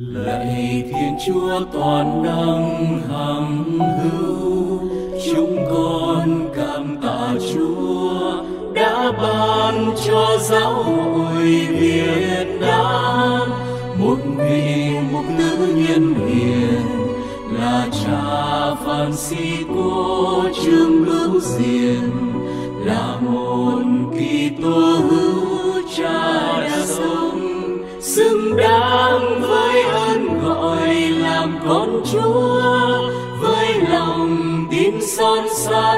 Lạy Thiên Chúa toàn năng hằng hữu, chúng con cảm tạ Chúa đã ban cho giáo hội Việt Nam một vị mục nữ nhân hiền, là cha Francisco Trương Bửu Diền, là một Kitô hữu cha đã sống, xứng đáng với ơn gọi làm con Chúa, với lòng tin son sắt,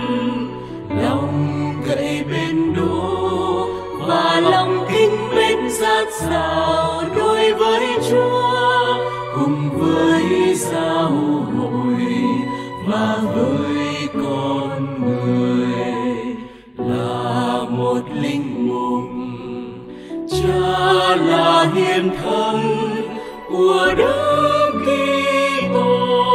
lòng cậy bền đỗ và lòng kính mến dạt dào đối với Chúa, cùng với giáo hội và với con người là một linh mục. Cha là hiền thân của Đấng Kitô,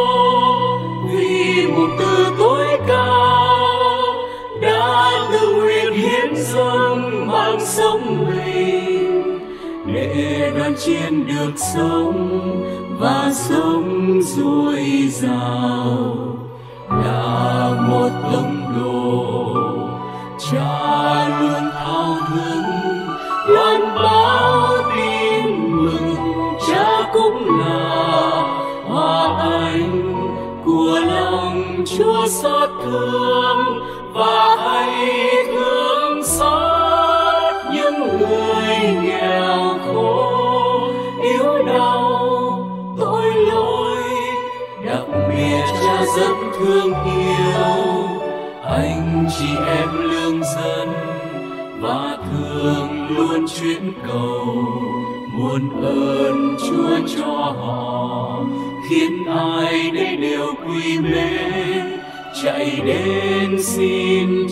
vì một từ tối cao đã tự nguyện hiến dâng mạng sống mình, để đoàn chiên được sống và sống dồi dào. Là một tông đồ, cha luôn thao thức loan báo tin mừng. Cha cũng là hoa ánh của lòng Chúa xót thương, và hãy thương xót những người nghèo khổ yếu đau tội lỗi. Đặc biệt cha rất thương yêu anh chị em lương dân, và thường luôn chuyến cầu muôn ơn Chúa cho họ, khiến ai đây đều quy mến chạy đến xin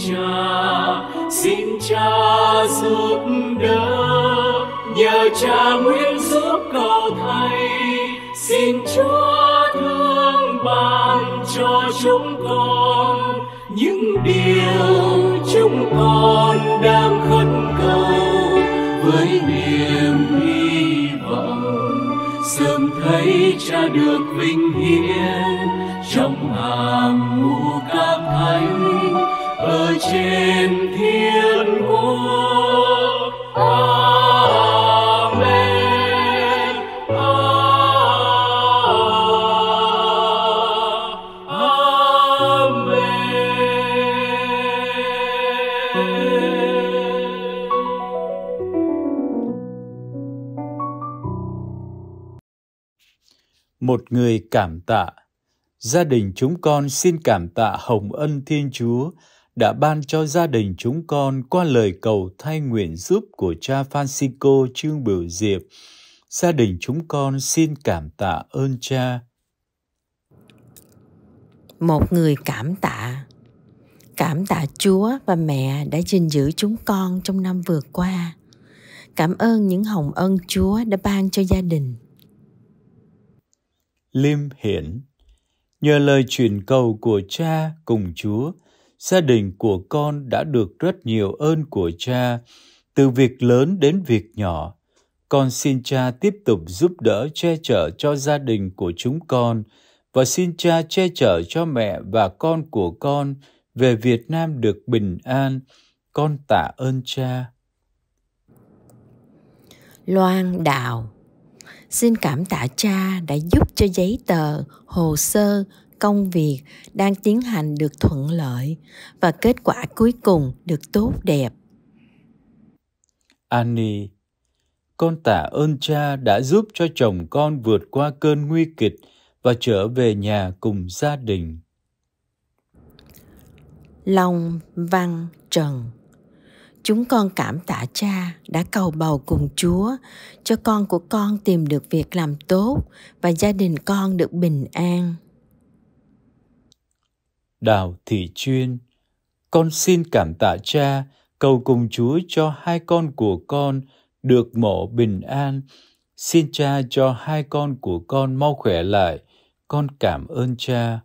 cha giúp đỡ. Nhờ cha nguyện giúp cầu thầy, xin Chúa thương ban cho chúng con những điều chúng con đang khấn cầu, với niềm hy vọng sớm thấy cha được vinh hiển trong hàng ngũ các thánh ở trên thiên quốc. Amen. Một người cảm tạ. Gia đình chúng con xin cảm tạ hồng ân Thiên Chúa đã ban cho gia đình chúng con qua lời cầu thay nguyện giúp của cha Francisco Trương Bửu Diệp. Gia đình chúng con xin cảm tạ ơn cha. Một người cảm tạ. Cảm tạ Chúa và mẹ đã gìn giữ chúng con trong năm vừa qua. Cảm ơn những hồng ân Chúa đã ban cho gia đình. Liêm hiển. Nhờ lời truyền cầu của cha cùng Chúa, gia đình của con đã được rất nhiều ơn của cha, từ việc lớn đến việc nhỏ. Con xin cha tiếp tục giúp đỡ che chở cho gia đình của chúng con, và xin cha che chở cho mẹ và con của con về Việt Nam được bình an. Con tạ ơn cha. Loan Đạo. Xin cảm tạ cha đã giúp cho giấy tờ, hồ sơ, công việc đang tiến hành được thuận lợi và kết quả cuối cùng được tốt đẹp. Annie. Con tạ ơn cha đã giúp cho chồng con vượt qua cơn nguy kịch và trở về nhà cùng gia đình. Long Văn Trần. Chúng con cảm tạ cha đã cầu bầu cùng Chúa cho con của con tìm được việc làm tốt và gia đình con được bình an. Đào Thị Chuyên. Con xin cảm tạ cha cầu cùng Chúa cho hai con của con được mổ bình an. Xin cha cho hai con của con mau khỏe lại. Con cảm ơn cha.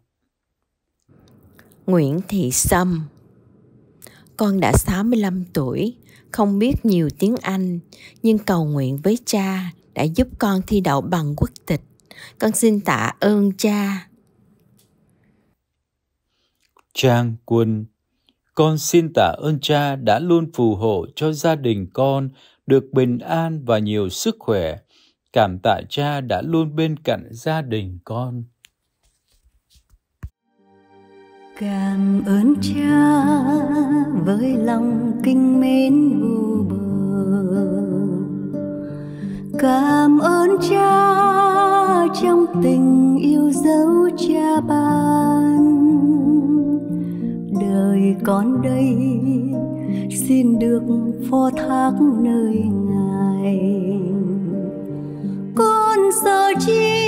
Nguyễn Thị Sâm. Con đã 65 tuổi, không biết nhiều tiếng Anh, nhưng cầu nguyện với cha đã giúp con thi đậu bằng quốc tịch. Con xin tạ ơn Cha. Trang Quân: Con xin tạ ơn Cha đã luôn phù hộ cho gia đình con được bình an và nhiều sức khỏe. Cảm tạ Cha đã luôn bên cạnh gia đình con. Cảm ơn Cha với lòng kính mến vô bờ. Cảm ơn Cha trong tình yêu dấu Cha ban. Đời con đây xin được phó thác nơi Ngài. Con sợ chi